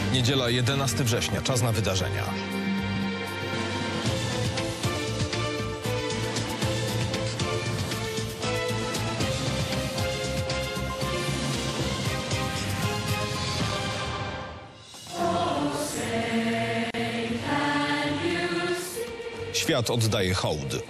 Niedziela 11 września, czas na wydarzenia. Świat oddaje hołd.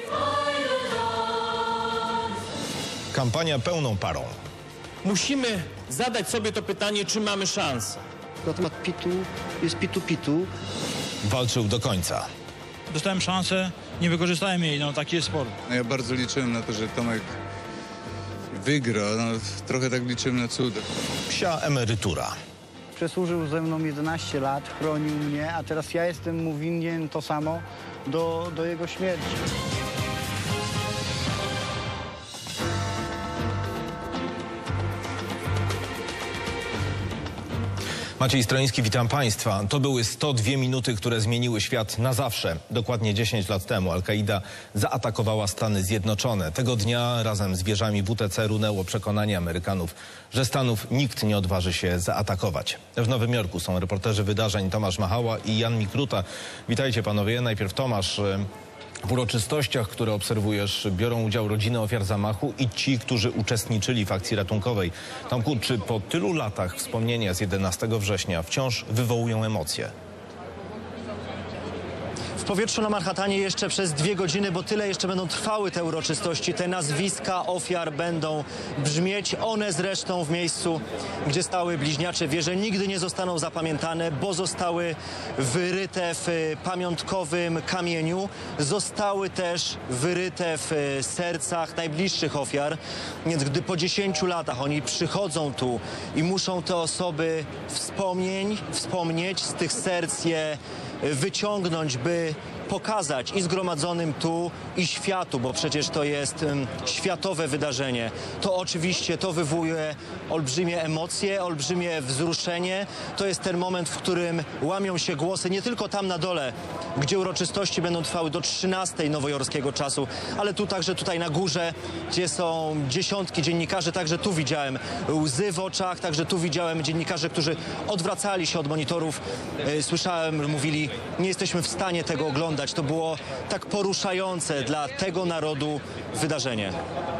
Kampania pełną parą. Musimy zadać sobie to pytanie, czy mamy szansę. Na temat PiT-u jest PiT-u. Walczył do końca. Dostałem szansę, nie wykorzystałem jej, taki jest sport. Ja bardzo liczyłem na to, że Tomek wygra, trochę tak liczyłem na cuda. Psia emerytura. Przesłużył ze mną 11 lat, chronił mnie, a teraz ja jestem mu winien to samo do jego śmierci. Maciej Stroiński, witam Państwa. To były 102 minuty, które zmieniły świat na zawsze. Dokładnie 10 lat temu Al-Kaida zaatakowała Stany Zjednoczone. Tego dnia razem z wieżami WTC runęło przekonanie Amerykanów, że Stanów nikt nie odważy się zaatakować. W Nowym Jorku są reporterzy wydarzeń Tomasz Machała i Jan Mikruta. Witajcie panowie. Najpierw Tomasz. W uroczystościach, które obserwujesz, biorą udział rodziny ofiar zamachu i ci, którzy uczestniczyli w akcji ratunkowej. Tomku, czy po tylu latach wspomnienia z 11 września wciąż wywołują emocje? W powietrzu na Manhattanie jeszcze przez 2 godziny, bo tyle jeszcze będą trwały te uroczystości. Te nazwiska ofiar będą brzmieć. One zresztą w miejscu, gdzie stały bliźniacze wieże, nigdy nie zostaną zapamiętane, bo zostały wyryte w pamiątkowym kamieniu. Zostały też wyryte w sercach najbliższych ofiar. Więc gdy po 10 latach oni przychodzą tu i muszą te osoby wspomnieć, z tych serc je wyciągnąć, by pokazać i zgromadzonym tu, i światu, bo przecież to jest światowe wydarzenie. To oczywiście to wywołuje olbrzymie emocje, olbrzymie wzruszenie. To jest ten moment, w którym łamią się głosy nie tylko tam na dole, gdzie uroczystości będą trwały do 13 nowojorskiego czasu, ale także tutaj na górze, gdzie są dziesiątki dziennikarzy. Także tu widziałem łzy w oczach, także tu widziałem dziennikarzy, którzy odwracali się od monitorów. Słyszałem, mówili, nie jesteśmy w stanie tego oglądać. To było tak poruszające dla tego narodu wydarzenie.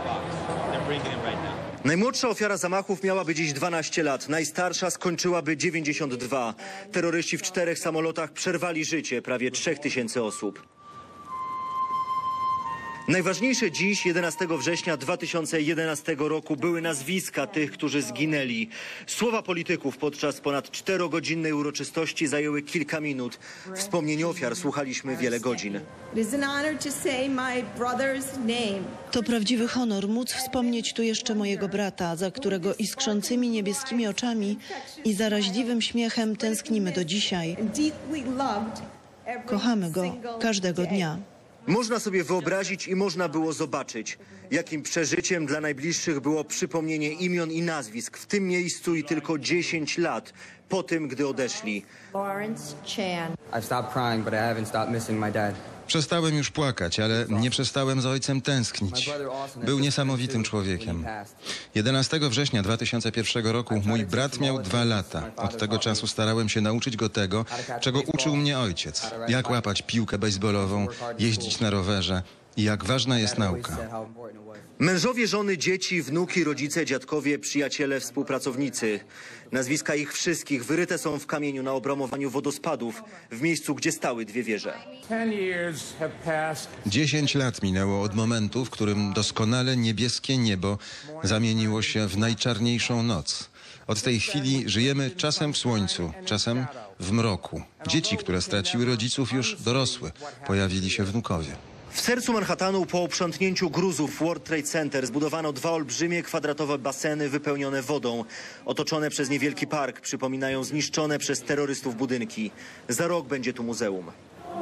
Najmłodsza ofiara zamachów miałaby dziś 12 lat, najstarsza skończyłaby 92. Terroryści w 4 samolotach przerwali życie prawie 3000 osób. Najważniejsze dziś, 11 września 2011 roku, były nazwiska tych, którzy zginęli. Słowa polityków podczas ponad 4-godzinnej uroczystości zajęły kilka minut. Wspomnień ofiar słuchaliśmy wiele godzin. To prawdziwy honor móc wspomnieć tu jeszcze mojego brata, za którego iskrzącymi niebieskimi oczami i zaraźliwym śmiechem tęsknimy do dzisiaj. Kochamy go każdego dnia. Można sobie wyobrazić i można było zobaczyć, jakim przeżyciem dla najbliższych było przypomnienie imion i nazwisk w tym miejscu i tylko 10 lat po tym, gdy odeszli. Przestałem już płakać, ale nie przestałem za ojcem tęsknić. Był niesamowitym człowiekiem. 11 września 2001 roku mój brat miał 2 lata. Od tego czasu starałem się nauczyć go tego, czego uczył mnie ojciec. Jak łapać piłkę bejsbolową, jeździć na rowerze i jak ważna jest nauka. Mężowie, żony, dzieci, wnuki, rodzice, dziadkowie, przyjaciele, współpracownicy. Nazwiska ich wszystkich wyryte są w kamieniu na obromowaniu wodospadów, w miejscu, gdzie stały 2 wieże. 10 lat minęło od momentu, w którym doskonale niebieskie niebo zamieniło się w najczarniejszą noc. Od tej chwili żyjemy czasem w słońcu, czasem w mroku. Dzieci, które straciły rodziców, już dorosły. Pojawili się wnukowie. W sercu Manhattanu po uprzątnięciu gruzów World Trade Center zbudowano 2 olbrzymie kwadratowe baseny wypełnione wodą. Otoczone przez niewielki park przypominają zniszczone przez terrorystów budynki. Za rok będzie tu muzeum.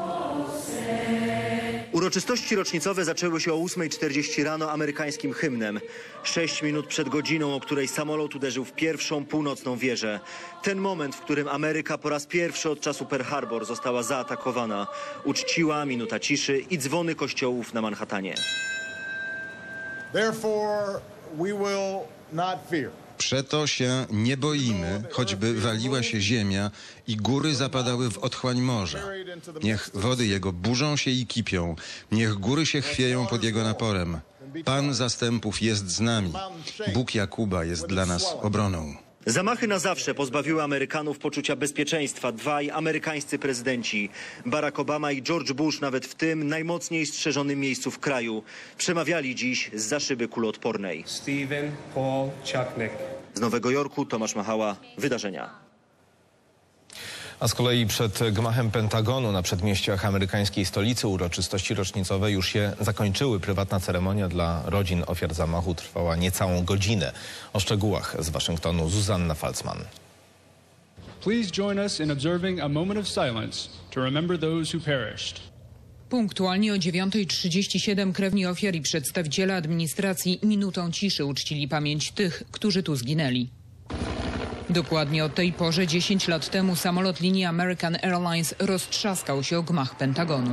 Uroczystości rocznicowe zaczęły się o 8:40 rano amerykańskim hymnem. 6 minut przed godziną, o której samolot uderzył w pierwszą północną wieżę. Ten moment, w którym Ameryka po raz pierwszy od czasu Pearl Harbor została zaatakowana. Uczciła minuta ciszy i dzwony kościołów na Manhattanie. Therefore, we will not fear. Przeto się nie boimy, choćby waliła się ziemia i góry zapadały w otchłań morza. Niech wody jego burzą się i kipią, niech góry się chwieją pod jego naporem. Pan zastępów jest z nami. Bóg Jakuba jest dla nas obroną. Zamachy na zawsze pozbawiły Amerykanów poczucia bezpieczeństwa. Dwaj amerykańscy prezydenci, Barack Obama i George Bush, nawet w tym najmocniej strzeżonym miejscu w kraju, przemawiali dziś zza szyby kuloodpornej. Stephen Paul Chutnik. Z Nowego Jorku Tomasz Machała, Wydarzenia. A z kolei przed gmachem Pentagonu na przedmieściach amerykańskiej stolicy uroczystości rocznicowe już się zakończyły. Prywatna ceremonia dla rodzin ofiar zamachu trwała niecałą godzinę. O szczegółach z Waszyngtonu Zuzanna Falcman. Please join us in observing a moment of silence to remember those who perished. Punktualnie o 9:37 krewni ofiar i przedstawiciele administracji minutą ciszy uczcili pamięć tych, którzy tu zginęli. Dokładnie o tej porze 10 lat temu samolot linii American Airlines roztrzaskał się o gmach Pentagonu.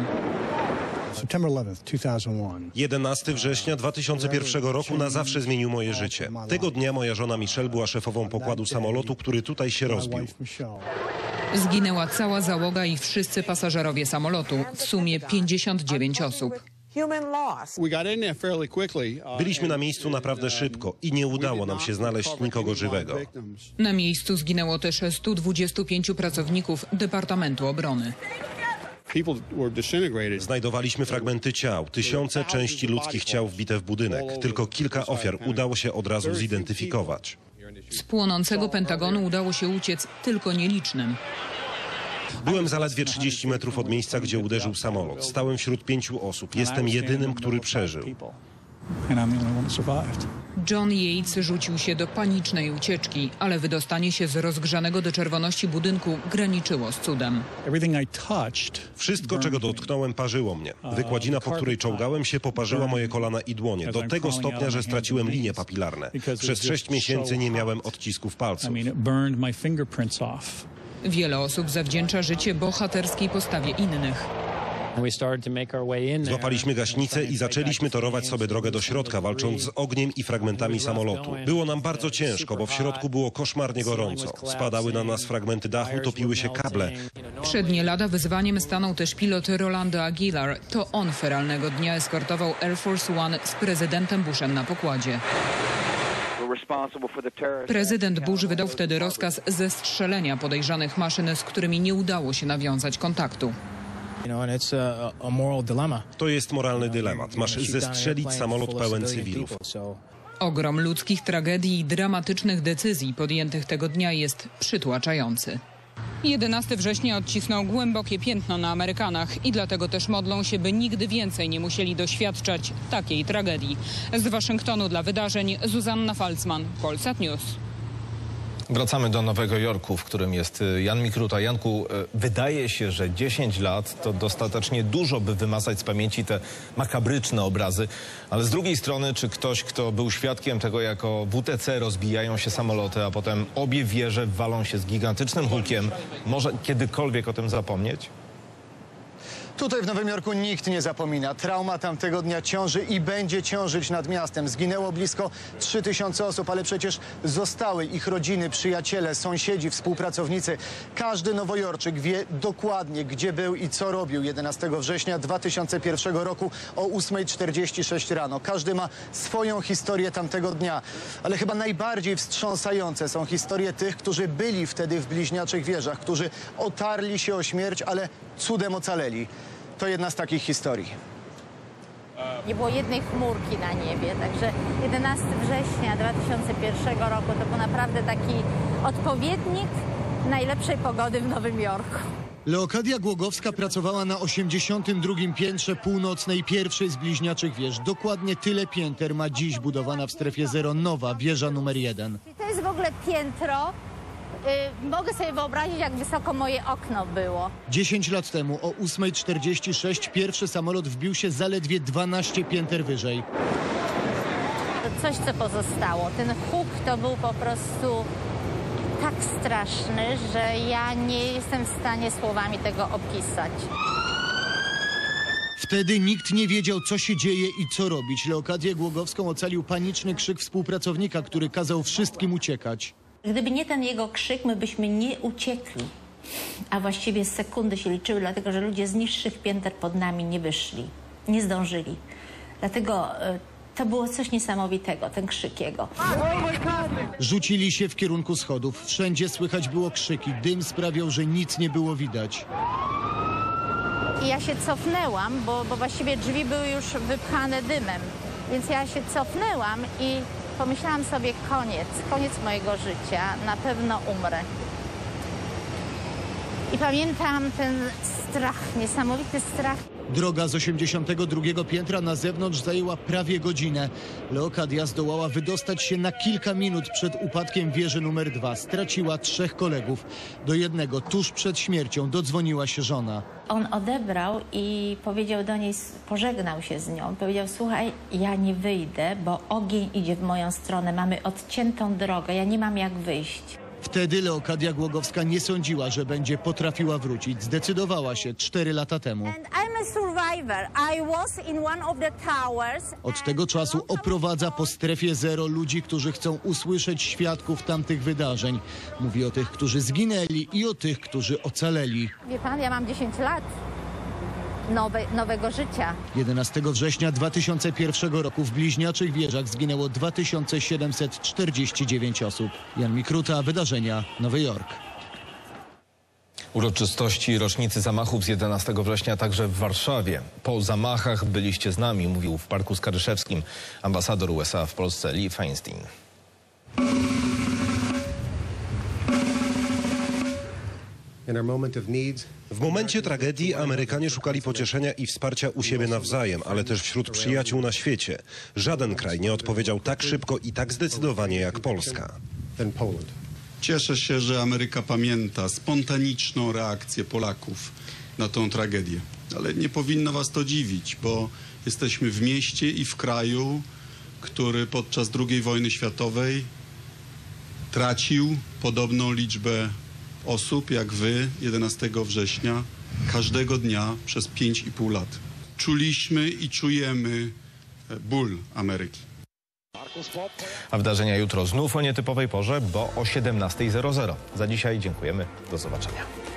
11 września 2001 roku na zawsze zmienił moje życie. Tego dnia moja żona Michelle była szefową pokładu samolotu, który tutaj się rozbił. Zginęła cała załoga i wszyscy pasażerowie samolotu, w sumie 59 osób. Byliśmy na miejscu naprawdę szybko i nie udało nam się znaleźć nikogo żywego. Na miejscu zginęło też 125 pracowników Departamentu Obrony. Znajdowaliśmy fragmenty ciał, tysiące części ludzkich ciał wbite w budynek. Tylko kilka ofiar udało się od razu zidentyfikować. Z płonącego Pentagonu udało się uciec tylko nielicznym. Byłem zaledwie 30 metrów od miejsca, gdzie uderzył samolot. Stałem wśród 5 osób. Jestem jedynym, który przeżył. John Yates rzucił się do panicznej ucieczki, ale wydostanie się z rozgrzanego do czerwoności budynku graniczyło z cudem. Wszystko, czego dotknąłem, parzyło mnie. Wykładzina, po której czołgałem się, poparzyła moje kolana i dłonie. Do tego stopnia, że straciłem linie papilarne. Przez 6 miesięcy nie miałem odcisków palców. Wiele osób zawdzięcza życie bohaterskiej postawie innych. Złapaliśmy gaśnicę i zaczęliśmy torować sobie drogę do środka, walcząc z ogniem i fragmentami samolotu. Było nam bardzo ciężko, bo w środku było koszmarnie gorąco. Spadały na nas fragmenty dachu, topiły się kable. Przed nie lada wyzwaniem stanął też pilot Rolando Aguilar. To on feralnego dnia eskortował Air Force One z prezydentem Bushem na pokładzie. Prezydent Bush wydał wtedy rozkaz zestrzelenia podejrzanych maszyn, z którymi nie udało się nawiązać kontaktu. To jest moralny dylemat. Masz zestrzelić samolot pełen cywilów. Ogrom ludzkich tragedii i dramatycznych decyzji podjętych tego dnia jest przytłaczający. 11 września odcisnął głębokie piętno na Amerykanach i dlatego też modlą się, by nigdy więcej nie musieli doświadczać takiej tragedii. Z Waszyngtonu dla wydarzeń Zuzanna Falcman, Polsat News. Wracamy do Nowego Jorku, w którym jest Jan Mikruta. Janku, wydaje się, że 10 lat to dostatecznie dużo, by wymazać z pamięci te makabryczne obrazy, ale z drugiej strony, czy ktoś, kto był świadkiem tego, jak o WTC rozbijają się samoloty, a potem obie wieże walą się z gigantycznym hukiem, może kiedykolwiek o tym zapomnieć? Tutaj w Nowym Jorku nikt nie zapomina. Trauma tamtego dnia ciąży i będzie ciążyć nad miastem. Zginęło blisko 3000 osób, ale przecież zostały ich rodziny, przyjaciele, sąsiedzi, współpracownicy. Każdy nowojorczyk wie dokładnie, gdzie był i co robił 11 września 2001 roku o 8:46 rano. Każdy ma swoją historię tamtego dnia. Ale chyba najbardziej wstrząsające są historie tych, którzy byli wtedy w bliźniaczych wieżach, którzy otarli się o śmierć, ale cudem ocaleli. To jedna z takich historii. Nie było jednej chmurki na niebie, także 11 września 2001 roku to był naprawdę taki odpowiednik najlepszej pogody w Nowym Jorku. Leokadia Głogowska pracowała na 82. piętrze północnej, pierwszej z bliźniaczych wież. Dokładnie tyle pięter ma dziś budowana w strefie zero nowa wieża numer 1. To jest w ogóle piętro. Mogę sobie wyobrazić, jak wysoko moje okno było. 10 lat temu o 8:46 pierwszy samolot wbił się zaledwie 12 pięter wyżej. To coś, co pozostało. Ten huk to był po prostu tak straszny, że ja nie jestem w stanie słowami tego opisać. Wtedy nikt nie wiedział, co się dzieje i co robić. Leokadię Głogowską ocalił paniczny krzyk współpracownika, który kazał wszystkim uciekać. Gdyby nie ten jego krzyk, my byśmy nie uciekli. A właściwie sekundy się liczyły, dlatego że ludzie z niższych pięter pod nami nie wyszli, nie zdążyli. Dlatego to było coś niesamowitego, ten krzyk jego. Rzucili się w kierunku schodów. Wszędzie słychać było krzyki. Dym sprawiał, że nic nie było widać. I ja się cofnęłam, bo właściwie drzwi były już wypchane dymem. Więc ja się cofnęłam i pomyślałam sobie koniec mojego życia, na pewno umrę. I pamiętam ten strach, niesamowity strach. Droga z 82 piętra na zewnątrz zajęła prawie godzinę. Leokadia zdołała wydostać się na kilka minut przed upadkiem wieży numer 2. Straciła 3 kolegów. Do jednego tuż przed śmiercią dodzwoniła się żona. On odebrał i powiedział do niej, pożegnał się z nią. Powiedział, słuchaj, ja nie wyjdę, bo ogień idzie w moją stronę. Mamy odciętą drogę, ja nie mam jak wyjść. Wtedy Leokadia Głogowska nie sądziła, że będzie potrafiła wrócić. Zdecydowała się 4 lata temu. Od tego czasu oprowadza po strefie zero ludzi, którzy chcą usłyszeć świadków tamtych wydarzeń. Mówi o tych, którzy zginęli i o tych, którzy ocaleli. Wie pan, ja mam 10 lat nowego życia. 11 września 2001 roku w Bliźniaczych Wieżach zginęło 2749 osób. Jan Mikruta, wydarzenia, Nowy Jork. Uroczystości rocznicy zamachów z 11 września także w Warszawie. Po zamachach byliście z nami, mówił w Parku Skaryszewskim ambasador USA w Polsce Lee Feinstein. W momencie tragedii Amerykanie szukali pocieszenia i wsparcia u siebie nawzajem, ale też wśród przyjaciół na świecie. Żaden kraj nie odpowiedział tak szybko i tak zdecydowanie jak Polska. Cieszę się, że Ameryka pamięta spontaniczną reakcję Polaków na tą tragedię. Ale nie powinno was to dziwić, bo jesteśmy w mieście i w kraju, który podczas II wojny światowej tracił podobną liczbę osób jak wy 11 września każdego dnia przez 5,5 lat. Czuliśmy i czujemy ból Ameryki. A wydarzenia jutro znów o nietypowej porze, bo o 17:00. Za dzisiaj dziękujemy. Do zobaczenia.